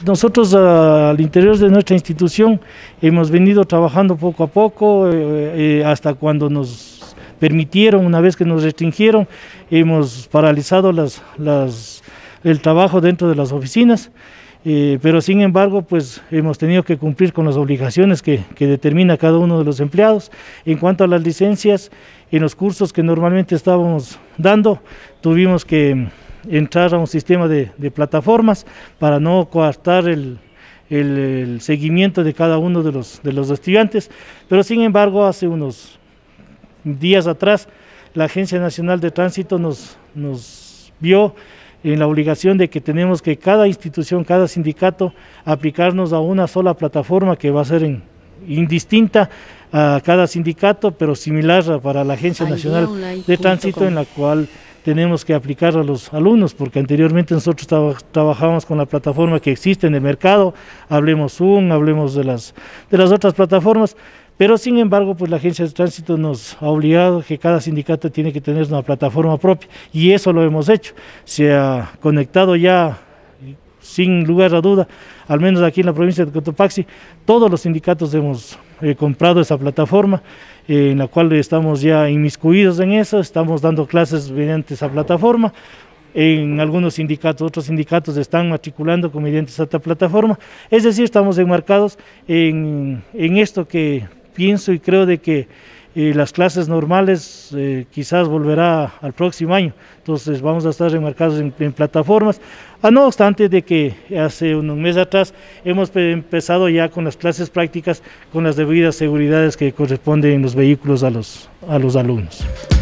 Nosotros al interior de nuestra institución hemos venido trabajando poco a poco, hasta cuando nos permitieron, una vez que nos restringieron, hemos paralizado el trabajo dentro de las oficinas, pero sin embargo pues hemos tenido que cumplir con las obligaciones que determina cada uno de los empleados. En cuanto a las licencias, en los cursos que normalmente estábamos dando, tuvimos que entrar a un sistema de plataformas para no coartar el seguimiento de cada uno de los estudiantes, pero sin embargo hace unos días atrás la Agencia Nacional de Tránsito nos vio en la obligación de que tenemos que cada institución, cada sindicato, aplicarnos a una sola plataforma que va a ser indistinta a cada sindicato, pero similar para la Agencia Nacional de Tránsito, en la cual tenemos que aplicar a los alumnos, porque anteriormente nosotros trabajábamos con la plataforma que existe en el mercado, hablemos Zoom, hablemos de las otras plataformas, pero sin embargo pues la Agencia de Tránsito nos ha obligado a que cada sindicato tiene que tener una plataforma propia, y eso lo hemos hecho. Se ha conectado ya, sin lugar a duda, al menos aquí en la provincia de Cotopaxi, todos los sindicatos hemos comprado esa plataforma, en la cual estamos ya inmiscuidos en eso, estamos dando clases mediante esa plataforma. En algunos sindicatos, otros sindicatos están matriculando mediante esta plataforma, es decir, estamos enmarcados en esto que pienso y creo de que las clases normales quizás volverá al próximo año, entonces vamos a estar enmarcados en plataformas, no obstante de que hace un mes atrás hemos empezado ya con las clases prácticas con las debidas seguridades que corresponden en los vehículos a los alumnos.